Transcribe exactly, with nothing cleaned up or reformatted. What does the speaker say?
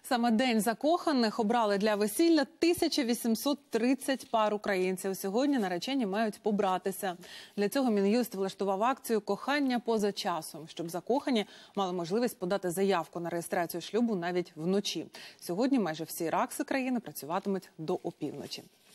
Саме День закоханих обрали для весілля тисяча вісімсот тридцять пар українців. Сьогодні наречені мають побратися. Для цього Мін'юст влаштував акцію «Кохання поза часом», щоб закохані мали можливість подати заявку на реєстрацію шлюбу навіть вночі. Сьогодні майже всі ракси країни працюватимуть до опівночі.